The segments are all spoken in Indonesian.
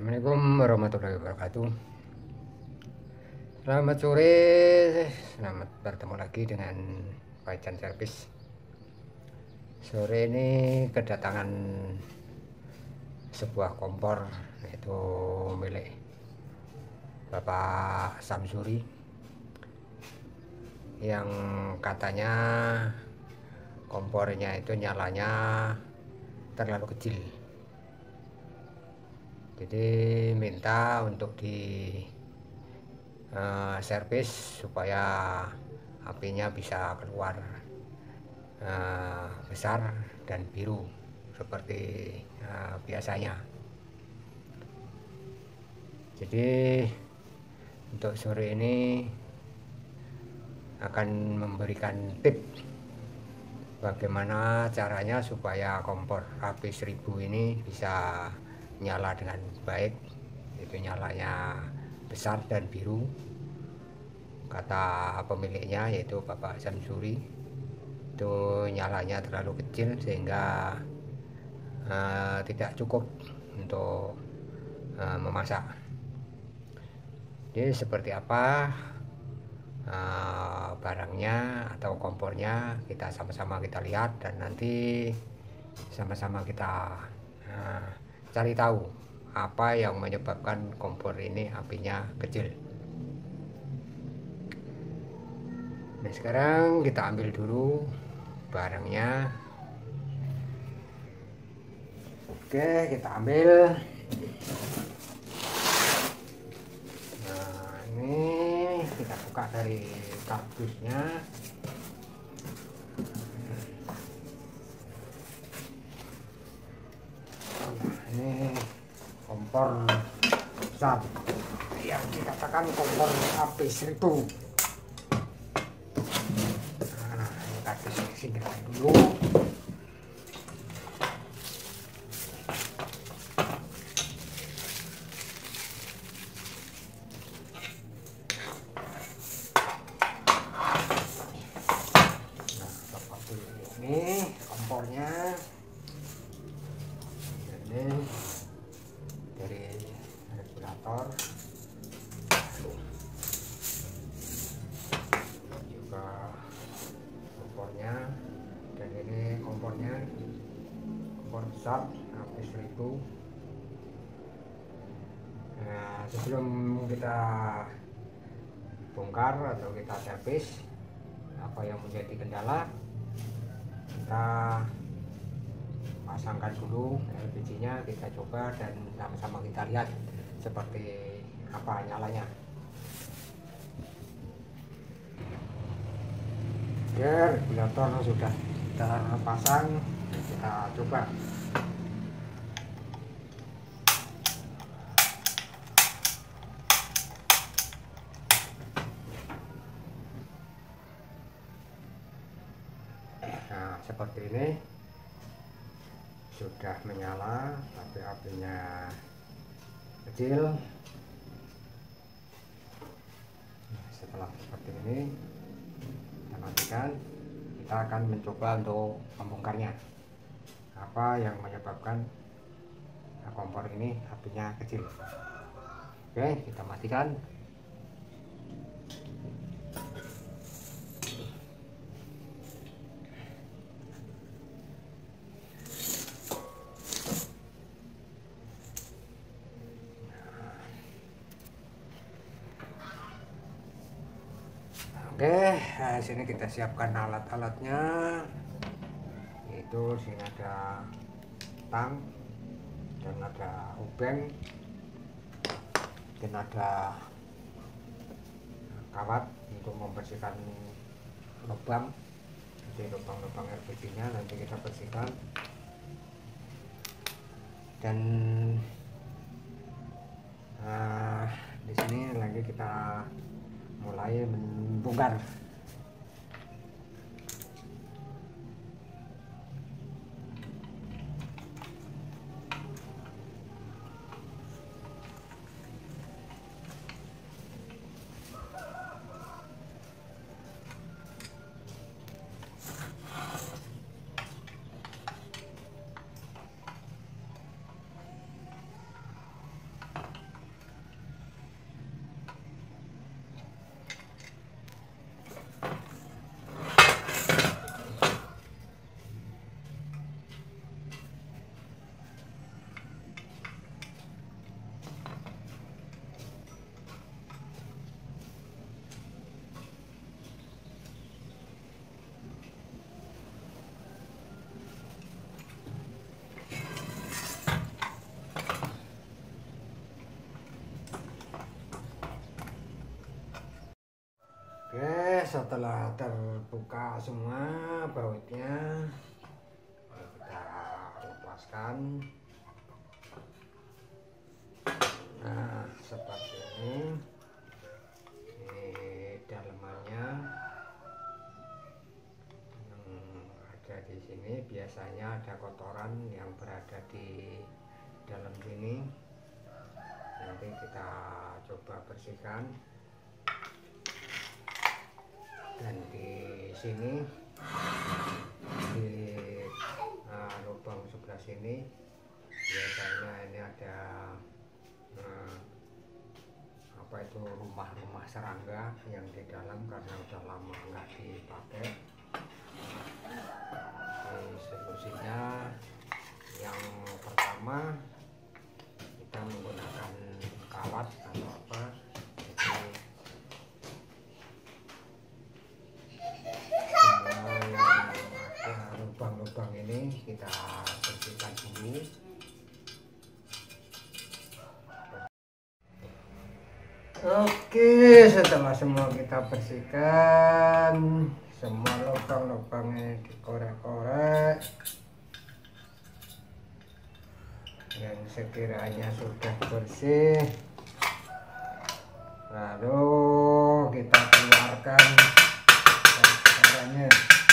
Assalamualaikum warahmatullahi wabarakatuh. Selamat sore, selamat bertemu lagi dengan Pak Servis. Sore ini kedatangan sebuah kompor, yaitu milik Bapak Samsuri, yang katanya kompornya itu nyalanya terlalu kecil. Jadi minta untuk di servis supaya apinya bisa keluar besar dan biru seperti biasanya. Jadi untuk sore ini akan memberikan tip bagaimana caranya supaya kompor api 1000 ini bisa nyala dengan baik, itu nyalanya besar dan biru. Kata pemiliknya, yaitu Bapak Samsuri, itu nyalanya terlalu kecil sehingga tidak cukup untuk memasak. Jadi seperti apa barangnya atau kompornya, kita sama-sama kita lihat dan nanti sama-sama kita cari tahu apa yang menyebabkan kompor ini apinya kecil. Nah, sekarang kita ambil dulu barangnya. Oke, kita ambil. Nah, ini kita buka dari kardusnya. Ini kompor besar yang dikatakan kompor api 1000. Nah, kita singkirkan dulu. Nah, seperti ini kompornya. Ini dari regulator, juga kompornya, dan ini kompornya, kompor besar api 1000. Nah, sebelum kita bongkar atau kita servis apa yang menjadi kendala, kita pasangkan dulu LPG-nya, kita coba dan sama-sama kita lihat seperti apa nyalanya. Oke, regulator sudah terpasang, kita coba. Nah, seperti ini sudah menyala, tapi apinya kecil. Nah, setelah seperti ini kita matikan. Kita akan mencoba untuk membongkarnya, apa yang menyebabkan kompor ini apinya kecil. Oke, kita matikan. Oke, nah, sini kita siapkan alat-alatnya. Itu sini ada tang dan ada obeng dan ada kawat untuk membersihkan lubang. Jadi lubang-lubang LPG-nya nanti kita bersihkan. Dan di sini lagi kita mulai membongkar. setelah terbuka semua bautnya, kita lepaskan. Nah, seperti ini. Ini dalemannya. Ada di sini, biasanya ada kotoran yang berada di dalam sini. Nanti kita coba bersihkan. Dan di sini, di lubang sebelah sini, biasanya ini ada apa itu, rumah-rumah serangga yang di dalam karena udah lama nggak dipakai. Ini solusinya yang pertama, kita menggunakan kawat atau apa. Lubang-lubang ini kita bersihkan dulu. Oke, setelah semua kita bersihkan, semua lubang-lubangnya dikorek-korek. Dan sekiranya sudah bersih, lalu kita keluarkan caranya.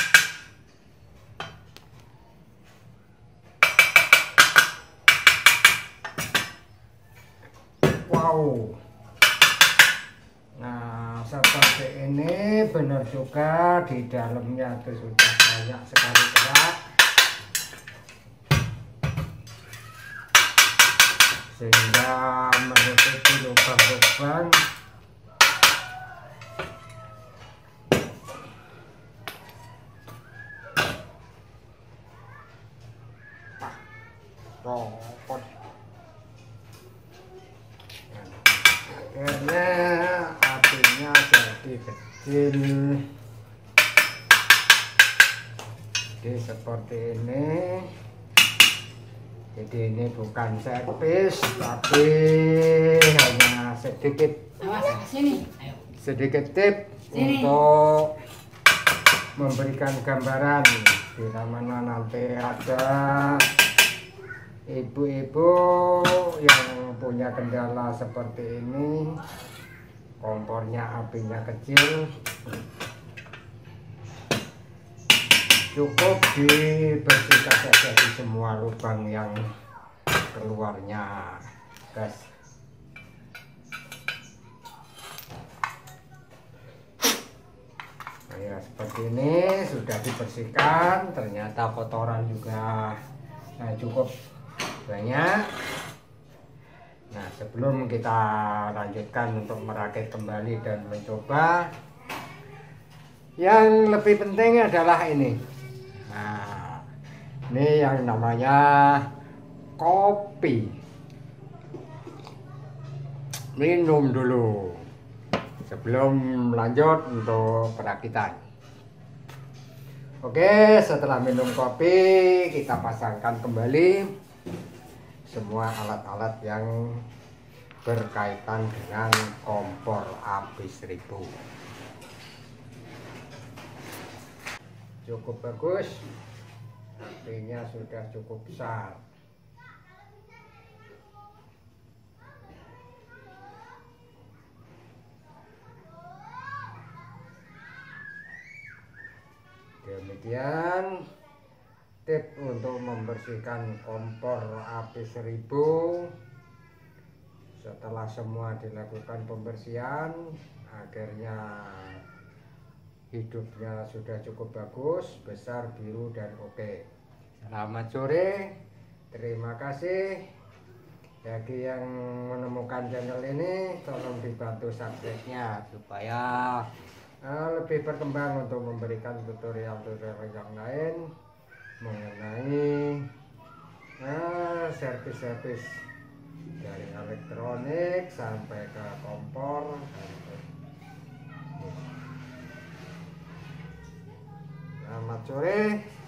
Wow. Nah, seperti ini, benar juga di dalamnya itu sudah banyak sekali kerak, sehingga menutupi lubang-lubang. Copot. Akhirnya apinya jadi kecil. Jadi seperti ini. Jadi ini bukan servis, tapi hanya sedikit tip untuk memberikan gambaran. Bila mana nanti ada ibu-ibu yang punya kendala seperti ini, kompornya apinya kecil, cukup dibersihkan saja di semua lubang yang keluarnya gas. Nah, ya seperti ini sudah dibersihkan, ternyata kotoran juga cukup banyak. Nah, sebelum kita lanjutkan untuk merakit kembali dan mencoba, yang lebih penting adalah ini. Nah, ini yang namanya kopi. Minum dulu sebelum lanjut untuk perakitan. Oke, setelah minum kopi, kita pasangkan kembali semua alat-alat yang berkaitan dengan kompor api 1000. Cukup bagus, apinya sudah cukup besar. Demikian tip untuk membersihkan kompor api 1000. Setelah semua dilakukan pembersihan, akhirnya hidupnya sudah cukup bagus, besar, biru, dan oke. Selamat sore, terima kasih. Bagi yang menemukan channel ini, tolong dibantu subscribe-nya supaya lebih berkembang untuk memberikan tutorial-tutorial yang lain mengenai servis-servis dari elektronik sampai ke kompor. Selamat sore.